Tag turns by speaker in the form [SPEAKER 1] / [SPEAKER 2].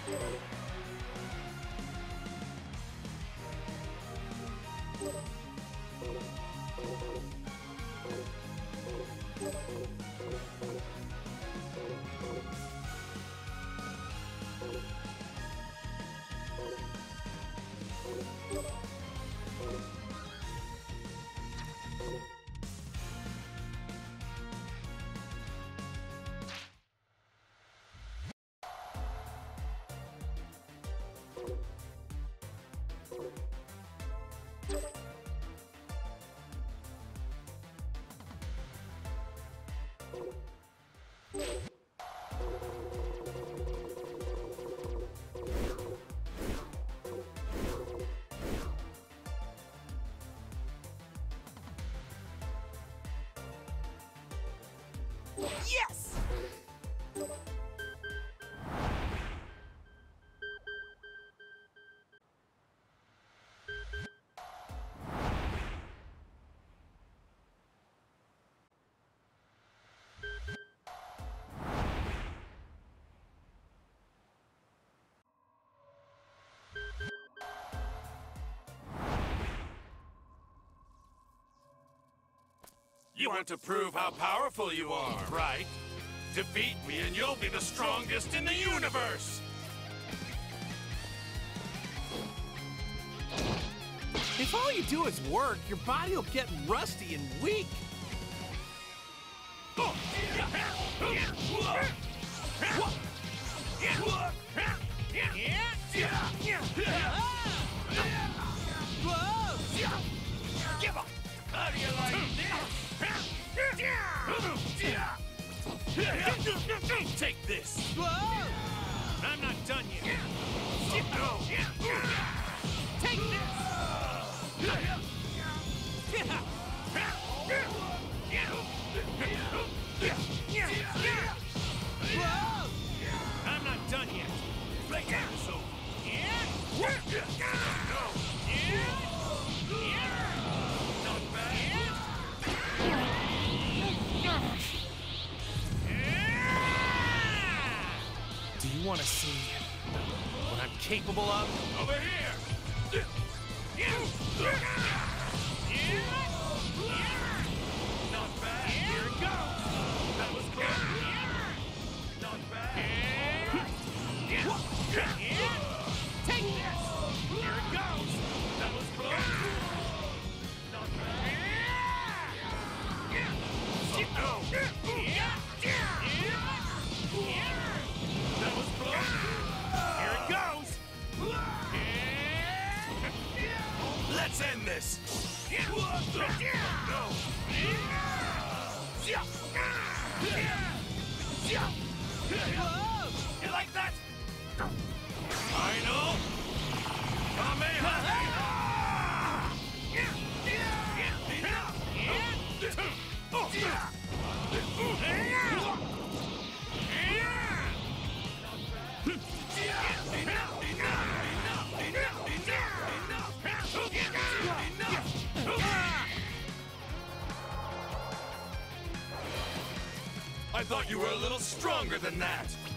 [SPEAKER 1] Yes!
[SPEAKER 2] You want to prove how powerful you are, right? Defeat me and you'll be the strongest in the universe!
[SPEAKER 1] If all you do is work, your body will get rusty and weak.
[SPEAKER 2] Give up! How do you like this? Take this! I'm not done yet!
[SPEAKER 1] Take this!
[SPEAKER 2] I'm not done yet! Playtime is over! Not bad!
[SPEAKER 1] Do you want to see what I'm capable of?
[SPEAKER 2] Over here! Not bad! Here it goes! That was close! Not bad!
[SPEAKER 1] Take this!
[SPEAKER 2] Here it goes! That was close! Not bad! No! That was close! Here it goes! Let's end this! No! You like that? Final Kamehameha! I thought you were a little stronger than that!